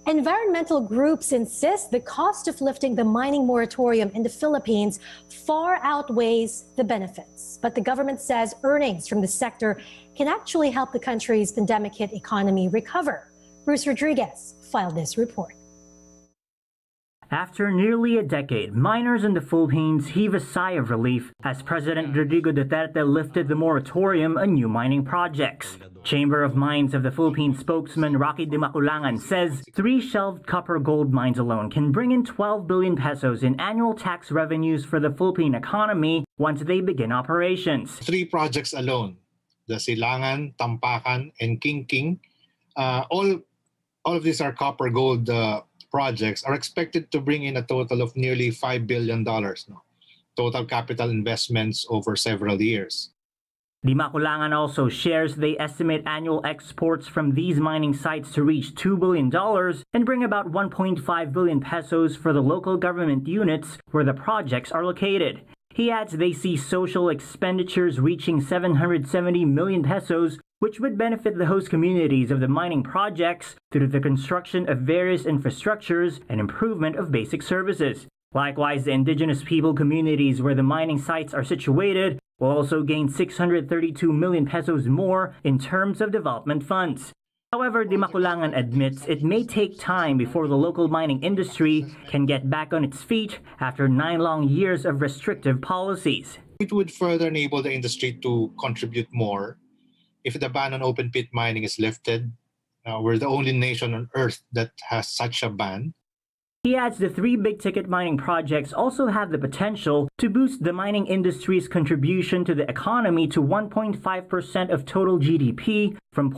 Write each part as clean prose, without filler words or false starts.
Environmental groups insist the cost of lifting the mining moratorium in the Philippines far outweighs the benefits. But the government says earnings from the sector can actually help the country's pandemic-hit economy recover. Bruce Rodriguez filed this report. After nearly a decade, miners in the Philippines heave a sigh of relief as President Rodrigo Duterte lifted the moratorium on new mining projects. Chamber of Mines of the Philippines spokesman Rocky De Maculangan says 3 shelved copper gold mines alone can bring in 12 billion pesos in annual tax revenues for the Philippine economy once they begin operations. 3 projects alone, the Silangan, Tampakan, and King, all of these are copper gold projects, are expected to bring in a total of nearly $5 billion, total capital investments over several years. De Maculangan also shares they estimate annual exports from these mining sites to reach $2 billion and bring about 1.5 billion pesos for the local government units where the projects are located. He adds they see social expenditures reaching 770 million pesos, which would benefit the host communities of the mining projects through the construction of various infrastructures and improvement of basic services. Likewise, the indigenous people communities where the mining sites are situated will also gain 632 million pesos more in terms of development funds. However, De Maculangan admits it may take time before the local mining industry can get back on its feet after 9 long years of restrictive policies. It would further enable the industry to contribute more if the ban on open pit mining is lifted. We're the only nation on earth that has such a ban. He adds the 3 big-ticket mining projects also have the potential to boost the mining industry's contribution to the economy to 1.5% of total GDP from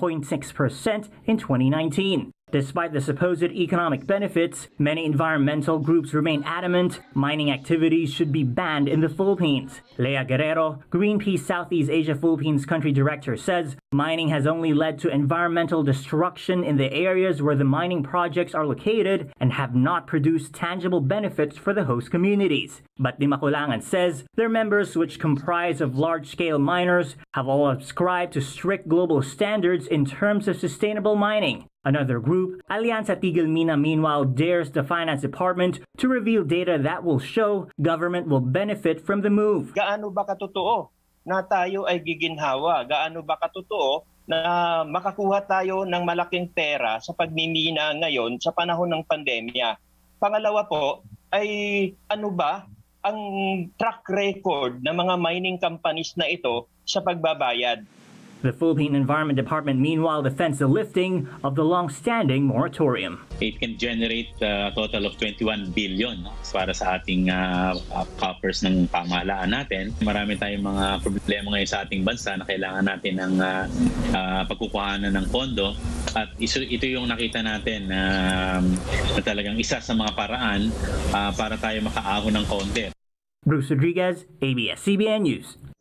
0.6% in 2019. Despite the supposed economic benefits, many environmental groups remain adamant mining activities should be banned in the Philippines. Lea Guerrero, Greenpeace Southeast Asia Philippines country director, says mining has only led to environmental destruction in the areas where the mining projects are located and have not produced tangible benefits for the host communities. But De Maculangan says their members, which comprise of large-scale miners, have all subscribed to strict global standards in terms of sustainable mining. Another group, Alianza Tigil Mina, meanwhile dares the Finance Department to reveal data that will show government will benefit from the move. Gaano ba katotoo na tayo ay giginhawa? Gaano ba katotoo na makakuha tayo ng malaking pera sa pagmimina ngayon sa panahon ng pandemya? Pangalawa po ay ano ba ang track record ng mga mining companies na ito sa pagbabayad? The Philippine Environment Department, meanwhile, defends the lifting of the long-standing moratorium. It can generate a total of 21 billion para sa ating coffers ng pamahalaan natin. Marami tayong mga problema ngayon sa ating bansa na kailangan natin ng pagkukuhanan ng pondo. At ito yung nakita natin na talagang isa sa mga paraan para tayo makaahon ng konti. Bruce Rodriguez, ABS-CBN News.